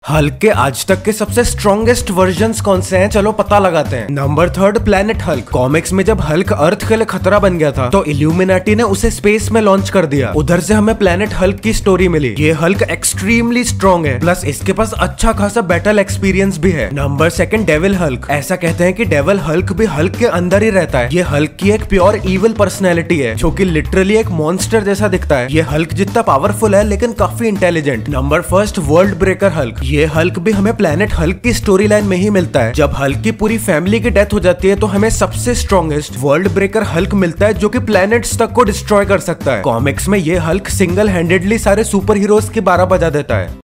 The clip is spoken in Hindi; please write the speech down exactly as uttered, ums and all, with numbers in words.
हल्क के आज तक के सबसे स्ट्रॉन्गेस्ट वर्जन्स कौन से हैं, चलो पता लगाते हैं। Number third, planet Hulk. Comics में जब हल्क अर्थ के लिए खतरा बन गया था तो इल्यूमिनाटी ने उसे स्पेस में लॉन्च कर दिया। उधर से हमें प्लेनेट हल्क की स्टोरी मिली। ये हल्क एक्सट्रीमली स्ट्रॉन्ग है, प्लस इसके पास अच्छा खासा बैटल एक्सपीरियंस भी है। Number second, devil Hulk. ऐसा कहते हैं कि डेविल हल्क भी हल्क के अंदर ही रहता है। ये हल्क की एक प्योर इविल पर्सनैलिटी है जो कि लिटरली एक मॉन्स्टर जैसा दिखता है। ये हल्क जितना पावरफुल है लेकिन काफी intelligent. Number first, world breaker Hulk. ये हल्क भी हमें प्लेनेट हल्क की स्टोरी लाइन में ही मिलता है। जब हल्क की पूरी फैमिली की डेथ हो जाती है तो हमें सबसे स्ट्रॉन्गेस्ट वर्ल्ड ब्रेकर हल्क मिलता है जो कि प्लैनेट्स तक को डिस्ट्रॉय कर सकता है। कॉमिक्स में ये हल्क सिंगल हैंडेडली सारे सुपर हीरोज की बारह बजा देता है।